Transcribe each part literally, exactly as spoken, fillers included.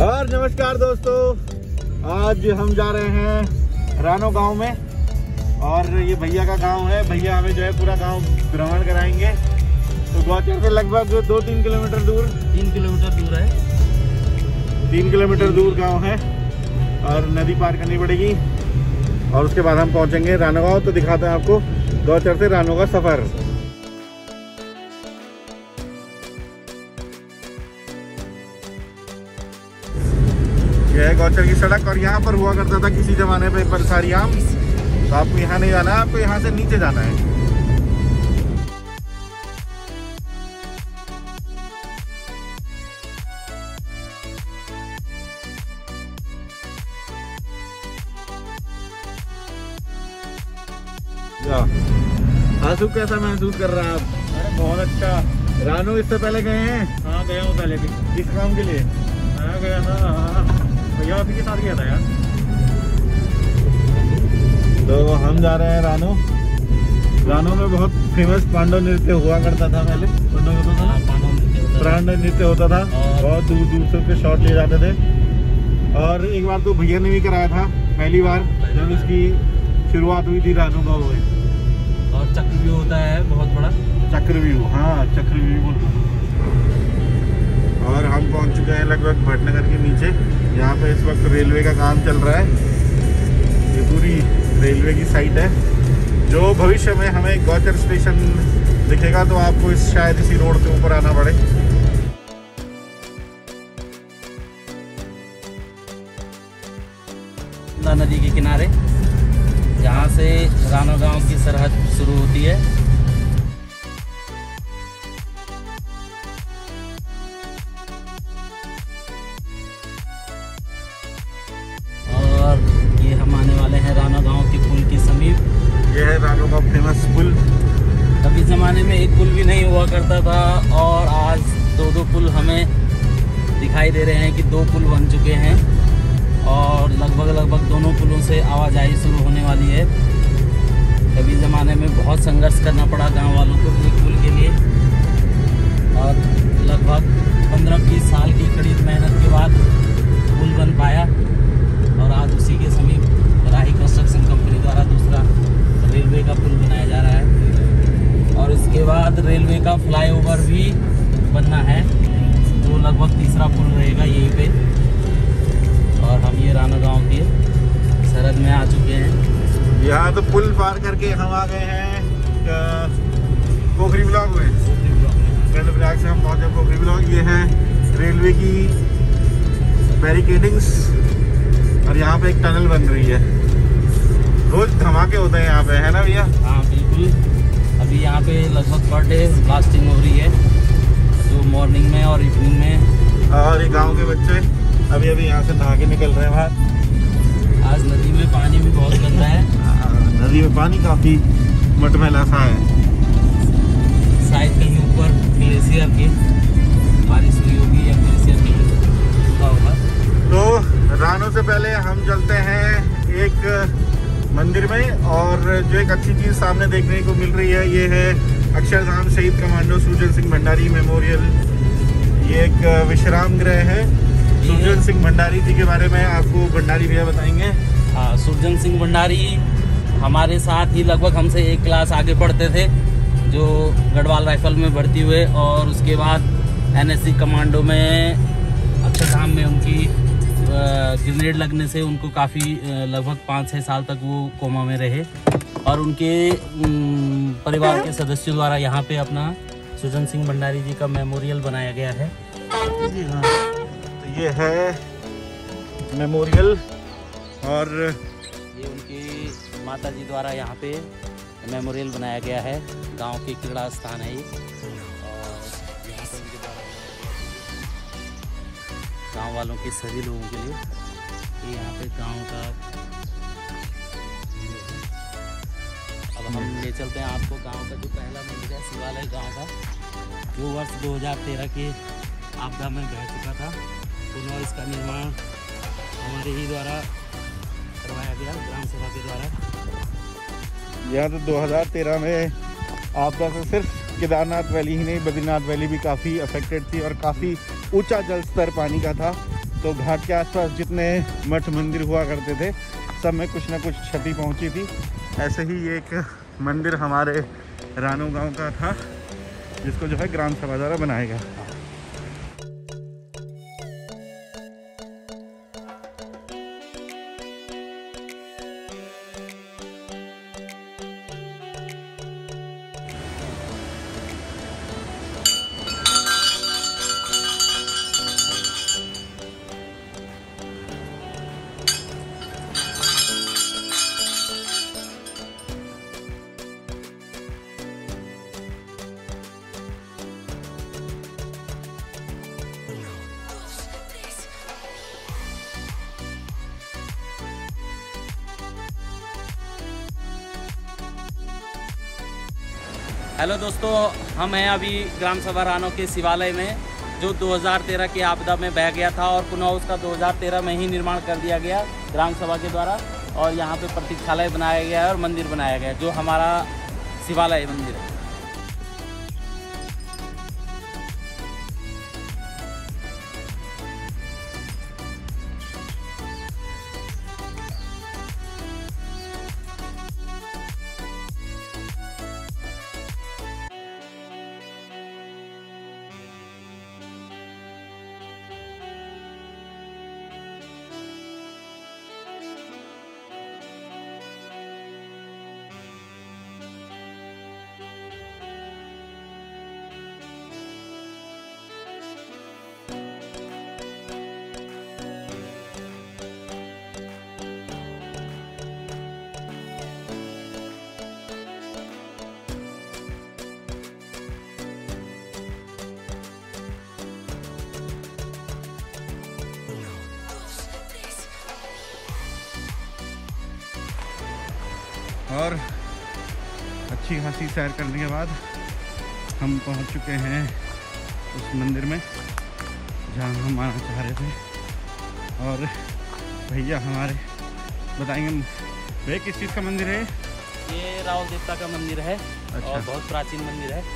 और नमस्कार दोस्तों, आज हम जा रहे हैं रानो गांव में और ये भैया का गांव है। भैया हमें जो है पूरा गांव भ्रमण कराएंगे। तो गौचर से लगभग दो तीन किलोमीटर दूर तीन किलोमीटर दूर है तीन किलोमीटर दूर गांव है और नदी पार करनी पड़ेगी और उसके बाद हम पहुंचेंगे रानो गांव। तो दिखाते हैं आपको गौचर से रानो का सफर। यह है गौचर की सड़क और यहाँ पर हुआ करता था किसी जमाने पे पलसारी आम। तो आपको यहाँ नहीं जाना है, आपको यहाँ से नीचे जाना है। आंसू कैसा महसूस कर रहा है आप? अरे बहुत अच्छा। रानो इससे पहले गए हैं? हाँ गया हूँ पहले भी। किस काम के लिए? हाँ गया था, हाँ भैया अभी के साथ गया था यार। तो हम जा रहे हैं रानो। रानो में बहुत फेमस पांडव नृत्य हुआ करता था पहले। पांडव होता था पांडव नृत्य होता था। बहुत दूर दूर से उसके शॉट लिए जाते थे। और एक बार तो भैया ने भी कराया था, पहली बार जब इसकी शुरुआत हुई थी रानो गाँव में। और चक्रव्यूह होता है बहुत बड़ा। चक्रव्यूह, हाँ चक्रव्यूह बोलते हैं। और हम पहुंच चुके हैं लगभग भटनगर के नीचे। यहाँ पे इस वक्त रेलवे का काम चल रहा है। ये पूरी रेलवे की साइट है। जो भविष्य में हमें गौचर स्टेशन दिखेगा तो आपको इस शायद इसी रोड के ऊपर आना पड़े। नदी के किनारे जहाँ से रानो गांव की सरहद शुरू होती है। और ये हम आने वाले हैं रानो गांव के पुल के समीप। ये है रानो का फेमस पुल। कभी ज़माने में एक पुल भी नहीं हुआ करता था और आज दो दो पुल हमें दिखाई दे रहे हैं कि दो पुल बन चुके हैं और लगभग लगभग दोनों पुलों से आवाजाही शुरू होने वाली है। कभी ज़माने में बहुत संघर्ष करना पड़ा गांव वालों को एक पुल के लिए और लगभग पंद्रह बीस साल की कड़ी मेहनत के बाद पुल बन पाया और आज उसी के समीप राही कंस्ट्रक्शन कंपनी द्वारा दूसरा रेलवे का पुल बनाया जा रहा है और इसके बाद रेलवे का फ्लाईओवर भी बनना है। तो लगभग तीसरा पुल रहेगा यहीं पे। और हम ये रानो गांव के सरहद में आ चुके हैं। यहाँ तो पुल पार करके हम आ गए हैं पोखरी ब्लॉक में। कर्णप्रयाग से हम पहुँचे पोखरी ब्लॉक। ये है रेलवे की बैरिकेडिंग्स और यहाँ पे एक टनल बन रही है। रोज धमाके होते हैं यहाँ पे, है ना भैया? हाँ बिल्कुल। अभी यहाँ पे लगभग पर डे ब्लास्टिंग हो रही है, जो मॉर्निंग में और इवनिंग में। और ये गाँव के बच्चे अभी अभी यहाँ से नहा के निकल रहे हैं बाहर। आज नदी में पानी भी बहुत गंदा है। नदी में पानी काफी मटमैला सा है। शायद कहीं ऊपर ग्लेशियर की बारिश हुई होगी या ग्लेशियर कहीं रुका होगा। तो रानो से पहले हम चलते हैं एक मंदिर में और जो एक अच्छी चीज सामने देखने को मिल रही है ये है अक्षरधाम शहीद कमांडो सुरजन सिंह भंडारी मेमोरियल। ये एक विश्राम गृह है। सुरजन सिंह भंडारी जी के बारे में आपको भंडारी भैया बताएंगे। हाँ, सुरजन सिंह भंडारी हमारे साथ ही लगभग हमसे एक क्लास आगे पढ़ते थे, जो गढ़वाल राइफल में भर्ती हुए और उसके बाद एनएससी कमांडो में अक्षरधाम में उनकी ग्रेनेड लगने से उनको काफ़ी लगभग पाँच छः साल तक वो कोमा में रहे और उनके परिवार के सदस्यों द्वारा यहाँ पे अपना सुरजन सिंह भंडारी जी का मेमोरियल बनाया गया है। जी हाँ, तो ये है मेमोरियल और ये उनकी माता जी द्वारा यहाँ पे मेमोरियल बनाया गया है। गांव के क्रीड़ा स्थान है ये और यहाँ पे उनके द्वारा गांव वालों के सभी लोगों के लिए ये यहाँ पे गांव का। अब हम ले चलते हैं आपको गांव का जो पहला मंदिर है शिवालय गांव का, जो वर्ष दो हज़ार तेरह के आपदा में बह चुका था। पुनः इसका निर्माण हमारे ही द्वारा करवाया गया, ग्राम सभा के द्वारा। यहाँ तो दो हज़ार तेरह में आपदा से सिर्फ केदारनाथ वैली ही नहीं बद्रीनाथ वैली भी काफ़ी अफेक्टेड थी और काफ़ी ऊंचा जल स्तर पानी का था। तो घाट के आसपास जितने मठ मंदिर हुआ करते थे सब में कुछ ना कुछ क्षति पहुंची थी। ऐसे ही एक मंदिर हमारे रानो गांव का था जिसको जो है ग्राम सभा द्वारा बनाया गया। हेलो दोस्तों, हम हैं अभी ग्राम सभा रानो के शिवालय में, जो दो हज़ार तेरह की आपदा में बह गया था और पुनः उसका दो हज़ार तेरह में ही निर्माण कर दिया गया ग्राम सभा के द्वारा। और यहाँ पे प्रतीक्षालय बनाया गया है और मंदिर बनाया गया है, जो हमारा शिवालय मंदिर है। और अच्छी खासी सैर करने के बाद हम पहुंच चुके हैं उस मंदिर में जहां हम आना चाह रहे थे। और भैया हमारे बताएंगे, भैया किस चीज़ का मंदिर है? ये रावल देवता का मंदिर है। अच्छा। और बहुत प्राचीन मंदिर है।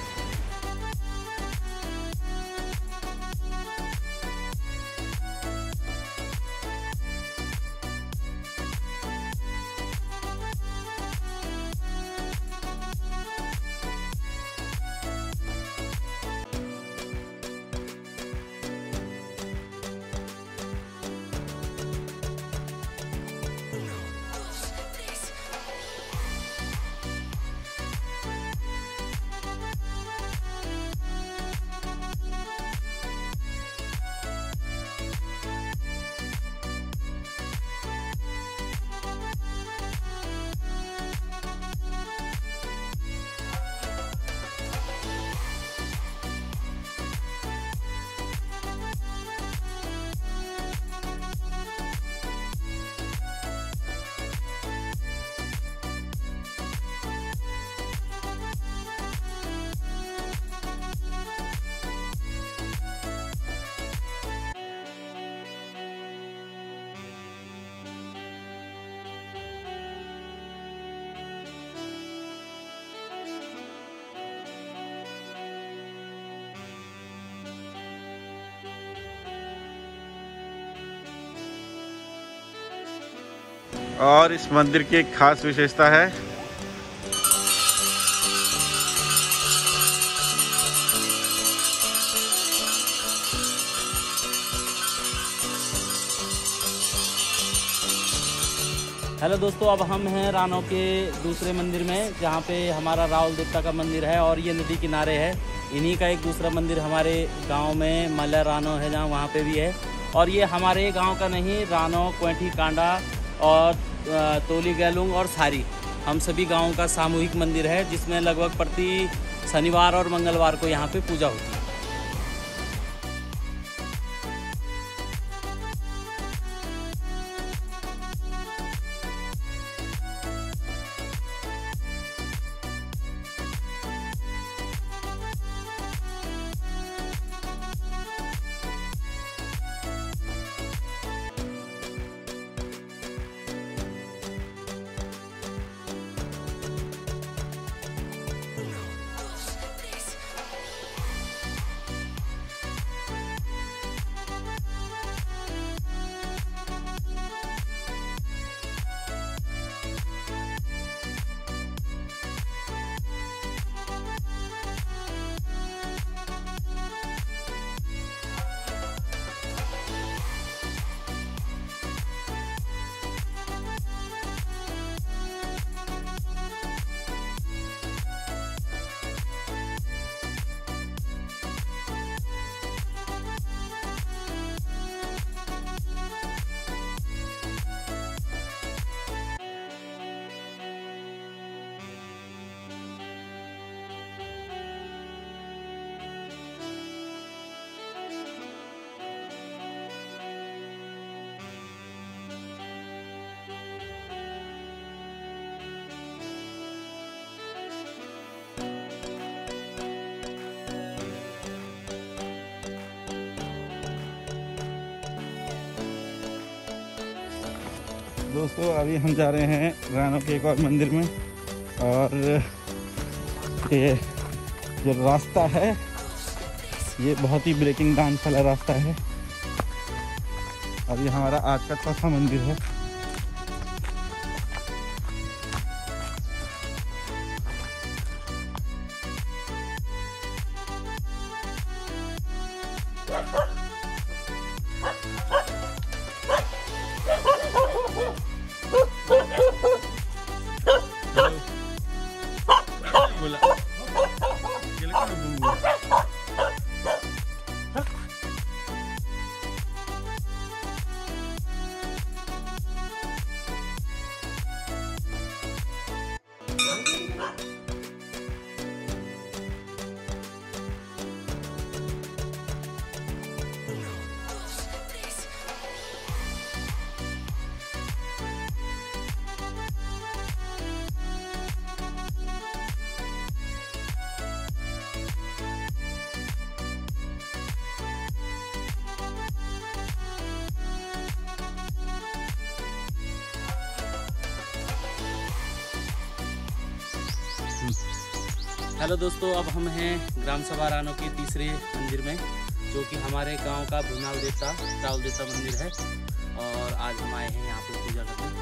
और इस मंदिर की एक खास विशेषता है, हेलो दोस्तों, अब हम हैं रानो के दूसरे मंदिर में, जहाँ पे हमारा रावल देवता का मंदिर है और ये नदी किनारे है। इन्हीं का एक दूसरा मंदिर हमारे गांव में मल्ला रानो है, जहाँ वहाँ पे भी है। और ये हमारे गांव का नहीं, रानो, क्वेंठी, कांडा और तोली, गैलुंग और सारी, हम सभी गाँवों का सामूहिक मंदिर है, जिसमें लगभग प्रति शनिवार और मंगलवार को यहाँ पे पूजा होती है। दोस्तों अभी हम जा रहे हैं रानो के एक और मंदिर में, और ये जो रास्ता है ये बहुत ही ब्रेकिंग डांस वाला रास्ता है। अभी हमारा आज का चौथा मंदिर है। हेलो दोस्तों, अब हम हैं ग्राम सभा रानो के तीसरे मंदिर में, जो कि हमारे गांव का भुनाल देवता चावल देवता मंदिर है। और आज हम आए हैं यहाँ पे पूजा करने।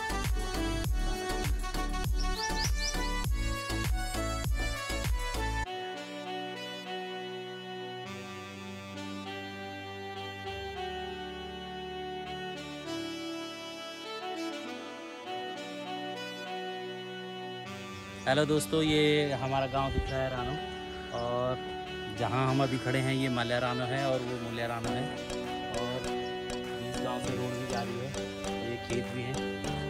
हेलो दोस्तों, ये हमारा गांव दिख रहा है रानो, और जहां हम अभी खड़े हैं ये माल्या रानो है और वो मूल्या रानो है। और इस गांव से रोड भी जा रही है, और ये खेत भी है।